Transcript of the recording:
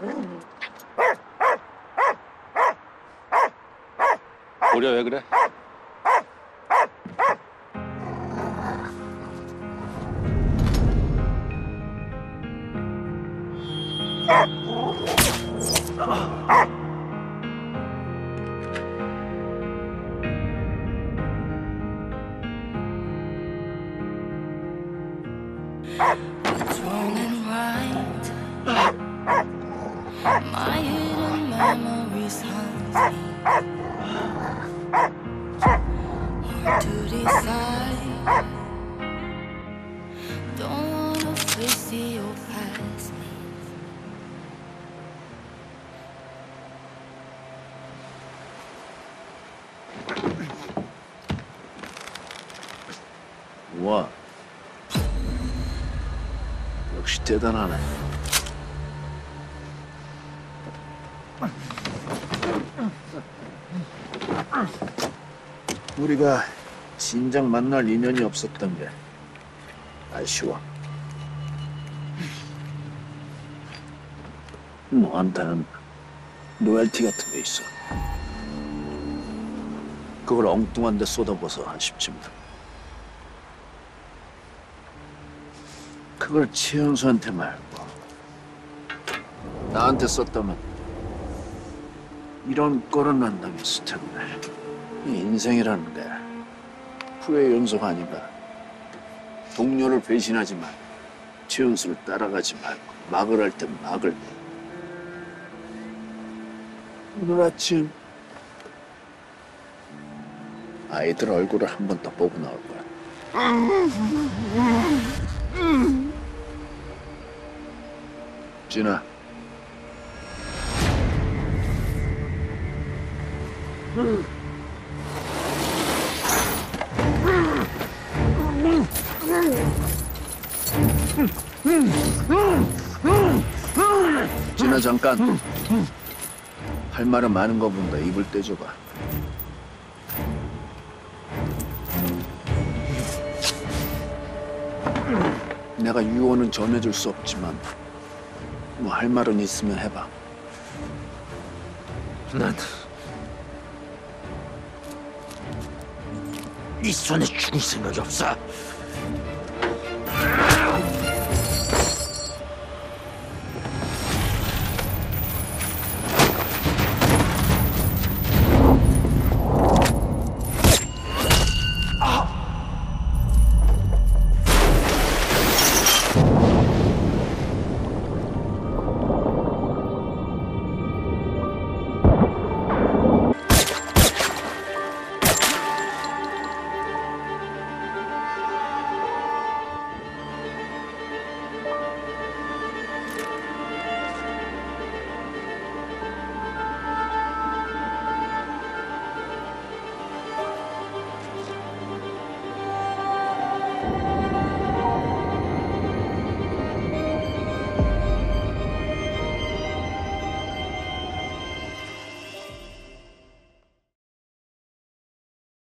우리야 왜 그래? What's wrong and right? My hidden memories haunt me. What to decide? Don't wanna face your past. 우와, 역시 대단하네. 우리가 진작 만날 인연이 없었던 게 아쉬워. 너한테는 로열티 같은 게 있어. 그걸 엉뚱한 데 쏟아부어서 아쉽지만 그걸 최연수한테 말고 나한테 썼다면 이런 꼴은 안 당했을 텐데. 이 인생이라는 게 후회 연속 아닌가. 동료를 배신하지 말고 최연수를 따라가지 말고 막을 할 땐 막을. 오늘 아침 아이들 얼굴을 한 번 더 보고 나올 거야. 진아. 진아 잠깐. 할 말은 많은 거 본다. 입을 떼줘봐. 내가 유언은 전해줄 수 없지만 뭐 할 말은 있으면 해봐. 난 네 손에 죽을 생각이 없어.